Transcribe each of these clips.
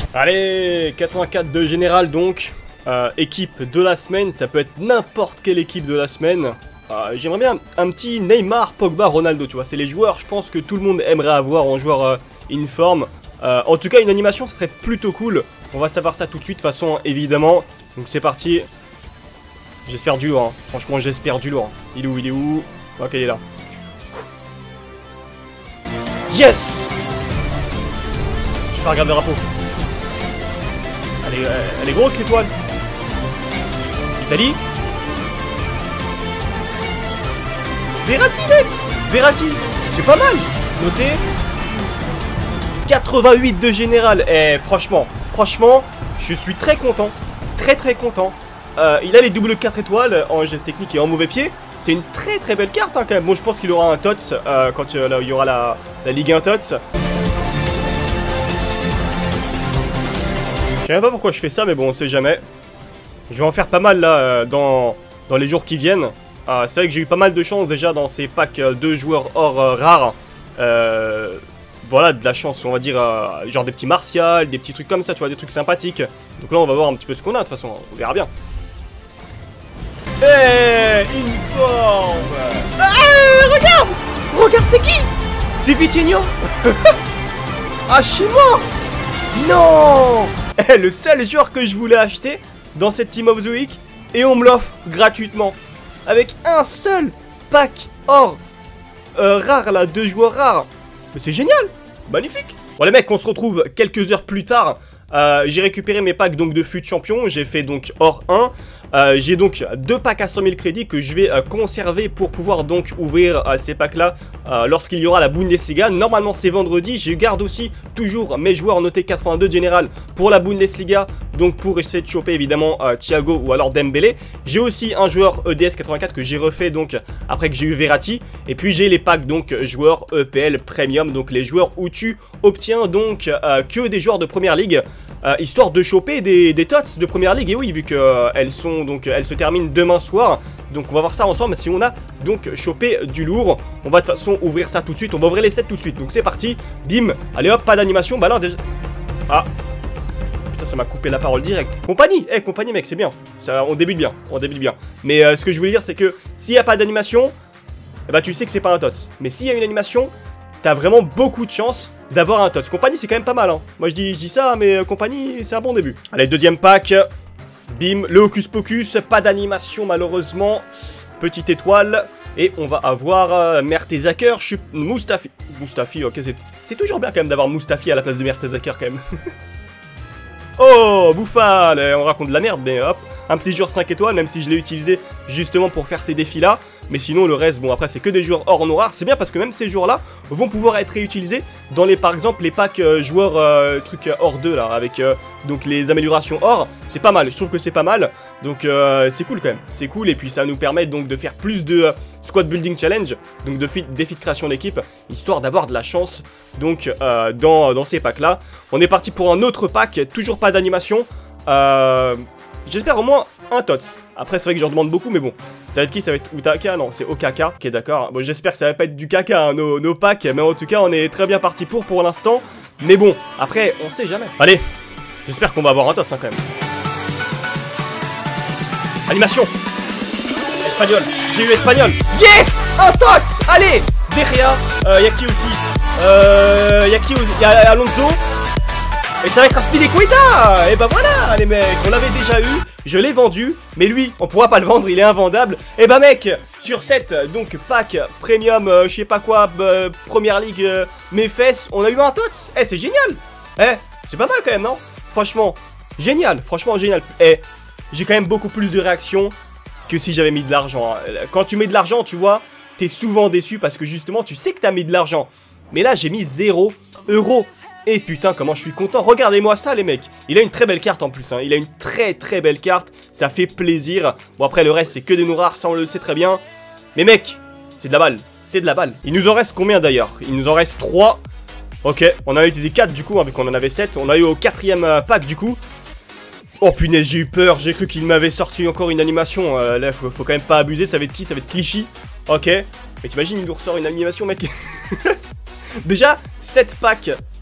Allez, 84 de général donc. Équipe de la semaine, ça peut être n'importe quelle équipe de la semaine. J'aimerais bien un petit Neymar, Pogba, Ronaldo, tu vois. C'est les joueurs, je pense, que tout le monde aimerait avoir en joueur in forme. En tout cas, une animation, ce serait plutôt cool. On va savoir ça tout de suite, de toute façon, évidemment. Donc c'est parti. J'espère du lourd, hein. Franchement, j'espère du lourd. Il est où? Il est où? Ok, il est là. Yes! Je vais regarder le drapeau. Elle est grosse l'étoile. Italie. Verratti, mec! Verratti, c'est pas mal. Notez. 88 de général. Franchement, je suis très content. Très content. Il a les doubles 4 étoiles en geste technique et en mauvais pied. C'est une très belle carte hein, quand même. Bon, je pense qu'il aura un TOTS quand il y aura la Ligue 1 TOTS. Je sais même pas pourquoi je fais ça, mais bon, on sait jamais. Je vais en faire pas mal là dans les jours qui viennent. C'est vrai que j'ai eu pas mal de chance déjà dans ces packs de joueurs or rares. Voilà, de la chance, on va dire, genre des petits martials, des petits trucs comme ça, tu vois, des trucs sympathiques. Donc là, on va voir un petit peu ce qu'on a, de toute façon, on verra bien. Informe. Regarde! Regarde, c'est qui? C'est Vitinho. Ah, chez moi. Non. Le seul joueur que je voulais acheter dans cette Team of the Week, et on me l'offre gratuitement. Avec un seul pack or rare, là, 2 joueurs rares. Mais c'est génial. Magnifique. Bon les mecs, on se retrouve quelques heures plus tard. J'ai récupéré mes packs donc de FUT champion. J'ai fait donc or 1. J'ai donc 2 packs à 100 000 crédits que je vais conserver pour pouvoir donc ouvrir ces packs là lorsqu'il y aura la Bundesliga. Normalement c'est vendredi. Je garde aussi toujours mes joueurs notés 82 de général pour la Bundesliga. Donc pour essayer de choper évidemment Thiago ou alors Dembélé. J'ai aussi un joueur EDS 84 que j'ai refait donc après que j'ai eu Verratti. Et puis j'ai les packs donc joueurs EPL Premium. Donc les joueurs où tu obtiens donc que des joueurs de première ligue. Histoire de choper des TOTS de première ligue. Et oui, vu qu'elles sont donc elles se terminent demain soir. Donc on va voir ça ensemble. Si on a donc chopé du lourd, on va de toute façon ouvrir ça tout de suite. On va ouvrir les 7 tout de suite. Donc c'est parti. Bim. Allez hop, pas d'animation. Bah là déjà. Ah. Putain, ça m'a coupé la parole direct. Compagnie. Compagnie mec, c'est bien. Ça, on débute bien. On débute bien. Mais ce que je voulais dire, c'est que s'il n'y a pas d'animation, bah tu sais que c'est pas un TOTS. Mais s'il y a une animation, t'as vraiment beaucoup de chance d'avoir un TOTS. Compagnie, c'est quand même pas mal, hein. Moi, je dis ça, mais compagnie, c'est un bon début. Allez, deuxième pack. Bim, le Hocus Pocus. Pas d'animation, malheureusement. Petite étoile. Et on va avoir Mertesacker, Mustafi. Mustafi, ok, c'est toujours bien quand même d'avoir Mustafi à la place de Mertesacker, quand même. Oh, Bouffal. On raconte de la merde, mais hop. Un petit joueur 5 étoiles, même si je l'ai utilisé justement pour faire ces défis-là. Mais sinon, le reste, bon, après, c'est que des joueurs or noir. C'est bien parce que même ces joueurs-là vont pouvoir être réutilisés dans les, par exemple, les packs joueurs trucs or 2, là, avec donc les améliorations or. C'est pas mal, je trouve que c'est pas mal. Donc, c'est cool quand même. C'est cool, et puis ça nous permet donc de faire plus de squad building challenge, donc de défis de création d'équipe, histoire d'avoir de la chance, donc, dans ces packs-là. On est parti pour un autre pack, toujours pas d'animation. J'espère au moins un TOTS. Après, c'est vrai que j'en demande beaucoup, mais bon. Ça va être qui? Ça va être Utaka? Non, c'est Okaka. Ok, d'accord. Bon, j'espère que ça va pas être du caca, hein, nos packs. Mais en tout cas, on est très bien parti pour l'instant. Mais bon, après, on sait jamais. Allez, j'espère qu'on va avoir un TOTS, hein, quand même. Animation. Espagnol. J'ai eu espagnol. Yes! Un TOTS! Allez! Derrière. Y'a qui aussi? Y'a qui aussi? Y'a Alonso. Et ça va être Aspilicueta. Et bah voilà les mecs, on l'avait déjà eu, je l'ai vendu, mais lui, on pourra pas le vendre, il est invendable. Et bah mec, sur cette donc pack premium, je sais pas quoi, première ligue, mes fesses, on a eu un TOTS. C'est génial. C'est pas mal quand même, non? Franchement, génial, franchement génial. J'ai quand même beaucoup plus de réactions que si j'avais mis de l'argent. Quand tu mets de l'argent, tu vois, t'es souvent déçu parce que justement, tu sais que t'as mis de l'argent. Mais là, j'ai mis 0 €. Et putain, comment je suis content. Regardez-moi ça, les mecs. Il a une très belle carte en plus, hein. Il a une très belle carte. Ça fait plaisir. Bon, après, le reste, c'est que des noirs. Ça, on le sait très bien. Mais mec, c'est de la balle. C'est de la balle. Il nous en reste combien, d'ailleurs? Il nous en reste 3. Ok, on en a utilisé 4, du coup, hein, vu qu'on en avait 7. On a eu au 4e pack, du coup. Oh, punaise, j'ai eu peur. J'ai cru qu'il m'avait sorti encore une animation. Là, faut quand même pas abuser. Ça va être qui? Ça va être Clichy. Ok. Mais t'imagines, il nous ressort une animation, mec. Déjà, 7 packs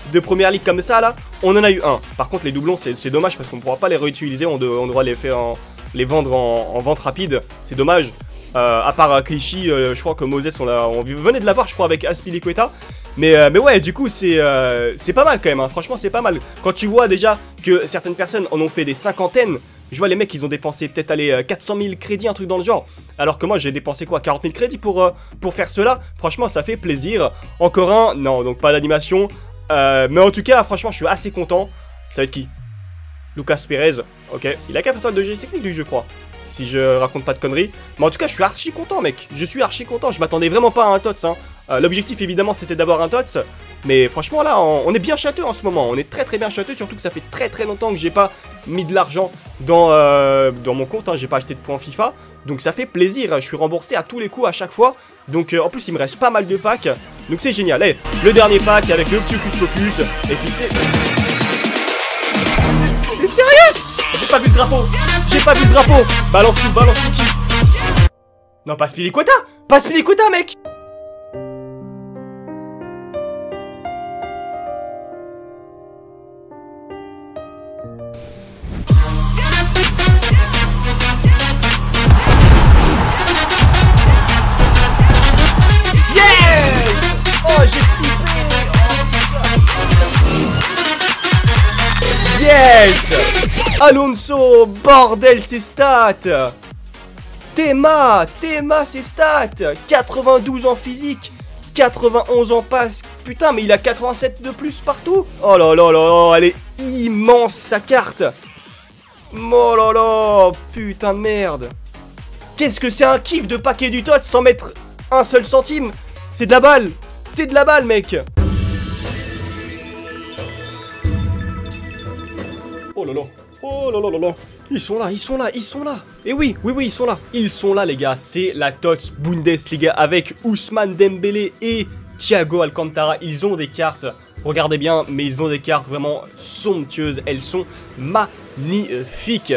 de première ligue comme ça là, on en a eu un. Par contre les doublons c'est dommage parce qu'on ne pourra pas les réutiliser, on devra les faire les vendre en vente rapide, c'est dommage. À part Clichy, je crois que Moses on venait de l'avoir je crois avec Azpilicueta. Mais ouais, du coup, c'est pas mal quand même, hein. Franchement, c'est pas mal. Quand tu vois déjà que certaines personnes en ont fait des cinquantaines, je vois les mecs, ils ont dépensé peut-être, allez, 400 000 crédits, un truc dans le genre. Alors que moi, j'ai dépensé quoi, 40 000 crédits pour faire cela. Franchement, ça fait plaisir. Encore un, non, donc pas d'animation. Mais en tout cas, franchement, je suis assez content. Ça va être qui? Lucas Perez, ok. Il a 4 étoiles de génie technique, lui, je crois. Si je raconte pas de conneries. Mais en tout cas, je suis archi content, mec. Je suis archi content. Je m'attendais vraiment pas à un TOTS, hein. L'objectif évidemment c'était d'avoir un TOTS, mais franchement là on est bien châteux en ce moment, on est très bien châteux, surtout que ça fait très longtemps que j'ai pas mis de l'argent dans mon compte, hein. J'ai pas acheté de points FIFA, donc ça fait plaisir, je suis remboursé à tous les coups à chaque fois, donc en plus il me reste pas mal de packs, donc c'est génial. Allez, le dernier pack avec le petit Focus, et puis c'est... T'es sérieux? J'ai pas vu le drapeau, balance tout qui? Non, pas Spilicueta, mec. Yes! Alonso, bordel ses stats! Théma ses stats! 92 en physique, 91 en passe, putain mais il a 87 de plus partout! Oh là là là, elle est immense sa carte! Oh là là, putain de merde! Qu'est-ce que c'est un kiff de paquet du TOTS sans mettre un seul centime? C'est de la balle! C'est de la balle mec! Oh là là, oh là là là là. Ils sont là. Et oui, ils sont là. Ils sont là les gars, c'est la TOTS Bundesliga avec Ousmane Dembélé et Thiago Alcantara. Ils ont des cartes, regardez bien, mais ils ont des cartes vraiment somptueuses. Elles sont magnifiques.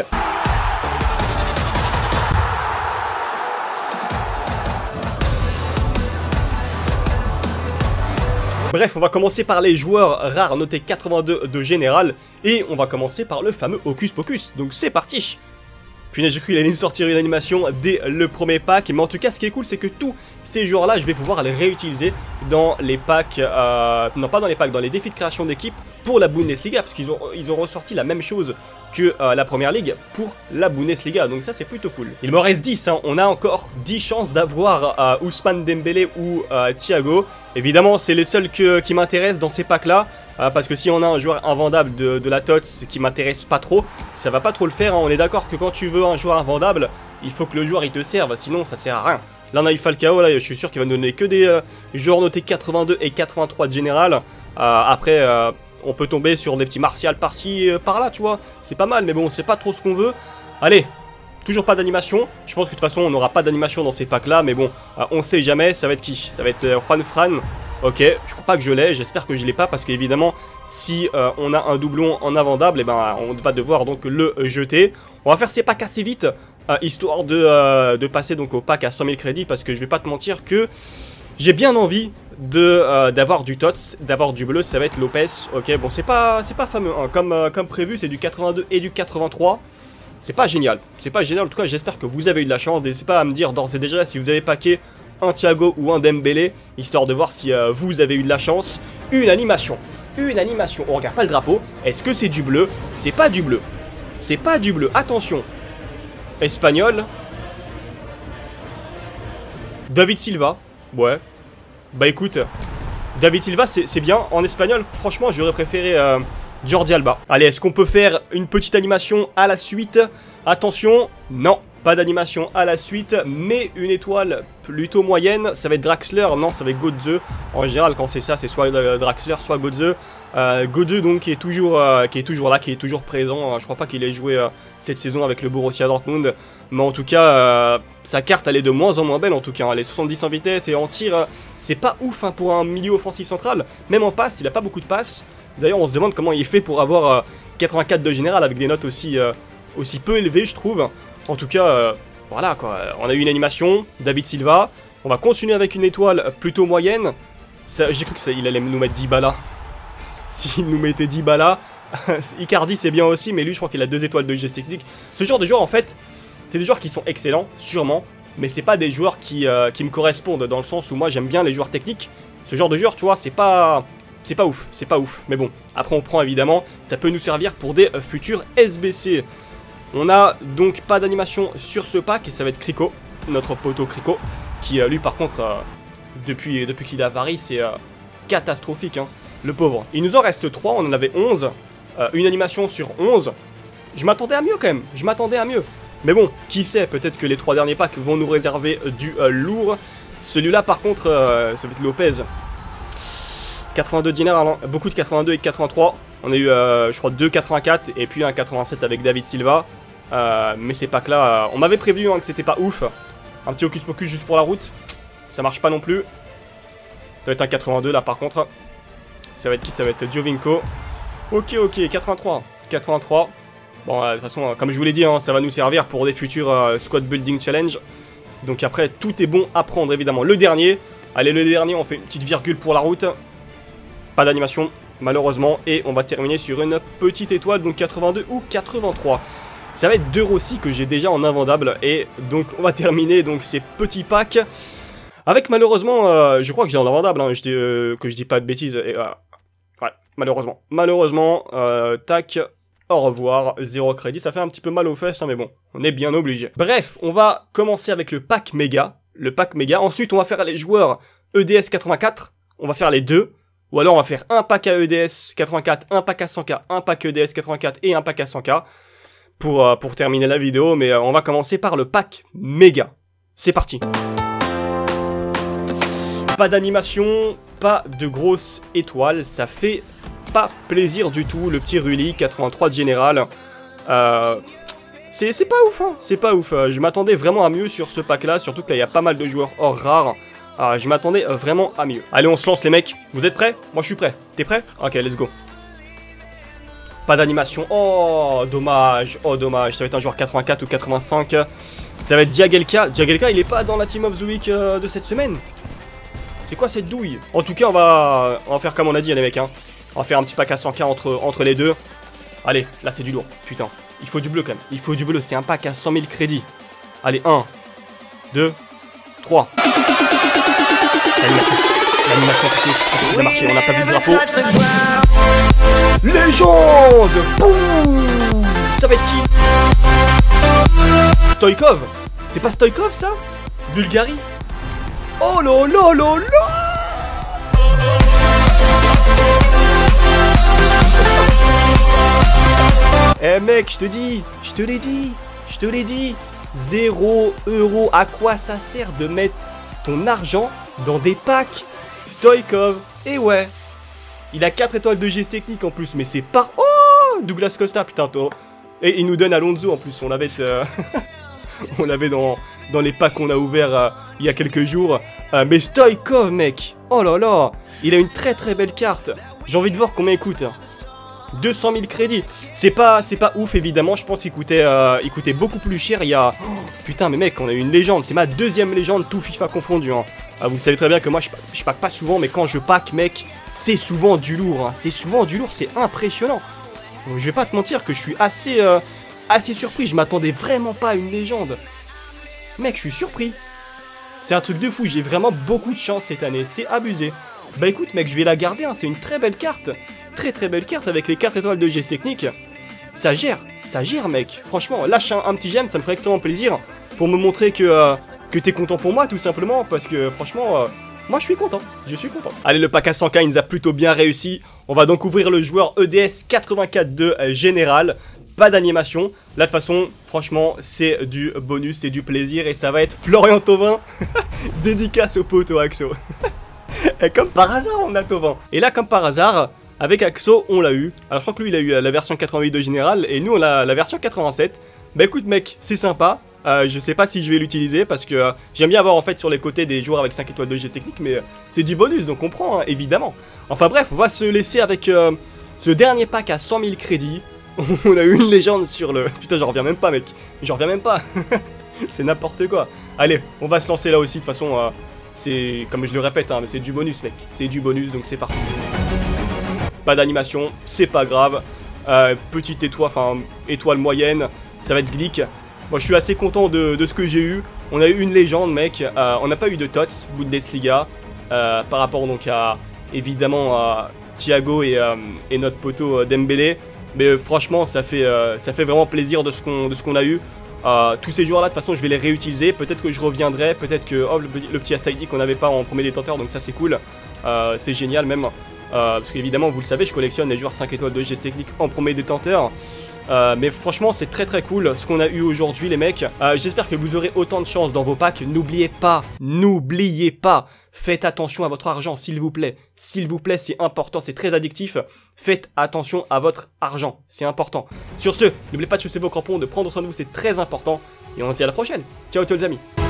Bref, on va commencer par les joueurs rares notés 82 de général. Et on va commencer par le fameux Hocus Pocus. Donc c'est parti. Punaise, j'ai cru qu'il allait nous sortir une animation dès le premier pack. Mais en tout cas, ce qui est cool, c'est que tous ces joueurs-là, je vais pouvoir les réutiliser dans les packs... non, pas dans les packs, dans les défis de création d'équipe pour la Bundesliga. Parce qu'ils ont ressorti la même chose que la première ligue pour la Bundesliga. Donc ça, c'est plutôt cool. Il me reste 10, hein. On a encore 10 chances d'avoir Ousmane Dembélé ou Thiago. Évidemment, c'est les seuls qui m'intéressent dans ces packs-là. Parce que si on a un joueur invendable de la TOTS qui m'intéresse pas trop, ça va pas trop le faire, hein. On est d'accord que quand tu veux un joueur invendable, il faut que le joueur il te serve, sinon ça sert à rien. Là on a eu Falcao, là je suis sûr qu'il va nous donner que des joueurs notés 82 et 83 de général. Après on peut tomber sur des petits martials par-ci, par-là, tu vois. C'est pas mal, mais bon, c'est pas trop ce qu'on veut. Allez, toujours pas d'animation. Je pense que de toute façon on n'aura pas d'animation dans ces packs-là, mais bon, on sait jamais, ça va être qui? Ça va être Juan Fran. Ok, je crois pas que je l'ai, j'espère que je l'ai pas parce qu'évidemment si on a un doublon en invendable, et ben on va devoir donc le jeter. On va faire ces packs assez vite, histoire de passer donc au pack à 100 000 crédits parce que je vais pas te mentir que j'ai bien envie d'avoir du TOTS, d'avoir du bleu, ça va être Lopez. Ok, bon c'est pas fameux, hein. Comme prévu c'est du 82 et du 83. C'est pas génial, en tout cas j'espère que vous avez eu de la chance, n'hésitez pas à me dire d'ores et déjà si vous avez packé un Thiago ou un Dembélé, histoire de voir si vous avez eu de la chance. Une animation, on regarde pas le drapeau, est-ce que c'est du bleu? C'est pas du bleu, attention. Espagnol. David Silva, ouais. Bah écoute, David Silva c'est bien, en espagnol franchement j'aurais préféré Jordi Alba. Allez, est-ce qu'on peut faire une petite animation à la suite? Attention, non. Pas d'animation à la suite, mais une étoile plutôt moyenne. Ça va être Draxler, non, ça va être Götze. En général, quand c'est ça, c'est soit Draxler, soit Götze. Götze, donc, qui est toujours là, qui est toujours présent. Je crois pas qu'il ait joué cette saison avec le Borussia Dortmund. Mais en tout cas, sa carte, elle est de moins en moins belle, en tout cas. Elle est 70 en vitesse et en tir, c'est pas ouf hein, pour un milieu offensif central. Même en passe, il a pas beaucoup de passes. D'ailleurs, on se demande comment il fait pour avoir 84 de général avec des notes aussi peu élevées, je trouve. En tout cas, voilà quoi, on a eu une animation, David Silva, on va continuer avec une étoile plutôt moyenne. J'ai cru qu'il allait nous mettre Dybala. s'il nous mettait 10 balles. Icardi c'est bien aussi, mais lui je crois qu'il a 2 étoiles de geste technique. Ce genre de joueurs en fait, c'est des joueurs qui sont excellents, sûrement, mais c'est pas des joueurs qui me correspondent, dans le sens où moi j'aime bien les joueurs techniques. Ce genre de joueur, tu vois, c'est pas ouf, mais bon, après on prend évidemment, ça peut nous servir pour des futurs SBC. On a donc pas d'animation sur ce pack, et ça va être Crico, notre poteau Crico, qui lui par contre, depuis qu'il est à Paris, c'est catastrophique, hein, le pauvre. Il nous en reste 3, on en avait 11, une animation sur 11, je m'attendais à mieux quand même, je m'attendais à mieux. Mais bon, qui sait, peut-être que les 3 derniers packs vont nous réserver du lourd. Celui-là par contre, ça va être Lopez. 82 dinars, alors, beaucoup de 82 et de 83. On a eu, je crois, 2 84 et puis un 87 avec David Silva. Mais ces packs-là, on m'avait prévenu hein, que c'était pas ouf. Un petit hocus pocus juste pour la route. Ça marche pas non plus. Ça va être un 82 là par contre. Ça va être qui? Ça va être Giovinco. Ok, 83. 83. Bon, de toute façon, comme je vous l'ai dit, hein, ça va nous servir pour des futurs Squad Building Challenge. Donc après, tout est bon à prendre, évidemment. Le dernier. Allez, le dernier, on fait une petite virgule pour la route. Pas d'animation, malheureusement. Et on va terminer sur une petite étoile, donc 82 ou 83. Ça va être 2 Rossi que j'ai déjà en invendable. Et donc, on va terminer donc ces petits packs. Avec malheureusement, je crois que j'ai en invendable, hein, que je dis pas de bêtises. Et, ouais, malheureusement. Malheureusement, tac... Au revoir, 0 crédit, ça fait un petit peu mal aux fesses, hein, mais bon, on est bien obligé. Bref, on va commencer avec le pack méga. Le pack méga, ensuite on va faire les joueurs EDS 84, on va faire les deux. Ou alors on va faire un pack à EDS 84, un pack à 100k, un pack EDS 84 et un pack à 100k. Pour terminer la vidéo, mais on va commencer par le pack méga. C'est parti. Pas d'animation, pas de grosses étoiles, ça fait... pas plaisir du tout, le petit Rulli, 83 de général. C'est pas ouf, hein, c'est pas ouf. Je m'attendais vraiment à mieux sur ce pack-là, surtout que là, il y a pas mal de joueurs hors rares. Je m'attendais vraiment à mieux. Allez, on se lance les mecs. Vous êtes prêts? Moi, je suis prêt. T'es prêt? Ok, let's go. Pas d'animation. Oh, dommage. Oh, dommage. Ça va être un joueur 84 ou 85. Ça va être Diagelka. Diagelka, il est pas dans la Team of the Week de cette semaine. C'est quoi cette douille? En tout cas, on va faire comme on a dit, les mecs, hein. On va faire un petit pack à 100k entre les deux. Allez, là c'est du lourd. Putain, il faut du bleu quand même. Il faut du bleu, c'est un pack à 100 000 crédits. Allez, 1, 2, 3. L'animation, ça a marché, on n'a pas vu le drapeau. Légende. Boum. Ça va être qui? Stoïkov. C'est pas Stoïkov ça? Bulgarie. Oh là là là là. Eh mec, je te dis, je te l'ai dit, 0 €, à quoi ça sert de mettre ton argent dans des packs Stoïkov? Et ouais, il a 4 étoiles de geste technique en plus, mais c'est pas... Oh, Douglas Costa, putain, toi. Et il nous donne Alonso en plus, on l'avait on l'avait dans les packs qu'on a ouverts il y a quelques jours. Mais Stoïkov, mec, oh là là, il a une très très belle carte. J'ai envie de voir combien il coûte. 200 000 crédits. C'est pas ouf évidemment, je pense qu'il coûtait beaucoup plus cher il y a... Oh, putain mais mec, on a eu une légende, c'est ma 2e légende, tout FIFA confondu. Hein. Vous savez très bien que moi je pack pas souvent, mais quand je pack mec, c'est souvent du lourd. Hein. C'est souvent du lourd, c'est impressionnant. Donc, je vais pas te mentir que je suis assez surpris, je m'attendais vraiment pas à une légende. Mec, je suis surpris. C'est un truc de fou, j'ai vraiment beaucoup de chance cette année, c'est abusé. Bah écoute mec, je vais la garder, hein. C'est une très belle carte. Très très belle carte avec les 4 étoiles de geste technique. Ça gère mec. Franchement, lâche un petit j'aime, ça me ferait extrêmement plaisir. Pour me montrer que t'es content pour moi tout simplement. Parce que franchement, moi je suis content. Allez, le pack à 100k il nous a plutôt bien réussi. On va donc ouvrir le joueur EDS 84 de général. Pas d'animation. Là de toute façon, franchement, c'est du bonus, c'est du plaisir. Et ça va être Florian Thauvin. Dédicace au poteau Axo. Et comme par hasard on a Thauvin. Et là comme par hasard... avec Axo, on l'a eu. Alors je crois que lui, il a eu la version 88 de général et nous, on a la version 87. Bah écoute mec, c'est sympa. Je sais pas si je vais l'utiliser parce que j'aime bien avoir en fait sur les côtés des joueurs avec 5 étoiles de geste technique, mais c'est du bonus, donc on prend, hein, évidemment. Enfin bref, on va se laisser avec ce dernier pack à 100 000 crédits. On a eu une légende sur le... Putain, j'en reviens même pas mec. J'en reviens même pas. C'est n'importe quoi. Allez, on va se lancer là aussi, de toute façon, c'est... Comme je le répète, hein, mais c'est du bonus mec. C'est du bonus, donc c'est parti. pas d'animation, c'est pas grave. Petite étoile, enfin étoile moyenne, ça va être glick. Moi je suis assez content de ce que j'ai eu. On a eu une légende mec, on n'a pas eu de Tots, Bundesliga, par rapport donc à, évidemment à Thiago et notre poteau Dembélé. Mais franchement ça fait vraiment plaisir de ce qu'on a eu. Tous ces joueurs là de toute façon je vais les réutiliser. Peut-être que je reviendrai, peut-être que oh, le petit Asaidi qu'on n'avait pas en premier détenteur, donc ça c'est cool. C'est génial même. Parce qu'évidemment vous le savez je collectionne les joueurs 5 étoiles de GS Technique en premier détenteur. Mais franchement c'est très très cool ce qu'on a eu aujourd'hui les mecs. J'espère que vous aurez autant de chance dans vos packs. N'oubliez pas, faites attention à votre argent s'il vous plaît. S'il vous plaît c'est important, c'est très addictif. Faites attention à votre argent, c'est important. Sur ce, n'oubliez pas de chausser vos crampons, de prendre soin de vous, c'est très important. Et on se dit à la prochaine. Ciao tous les amis.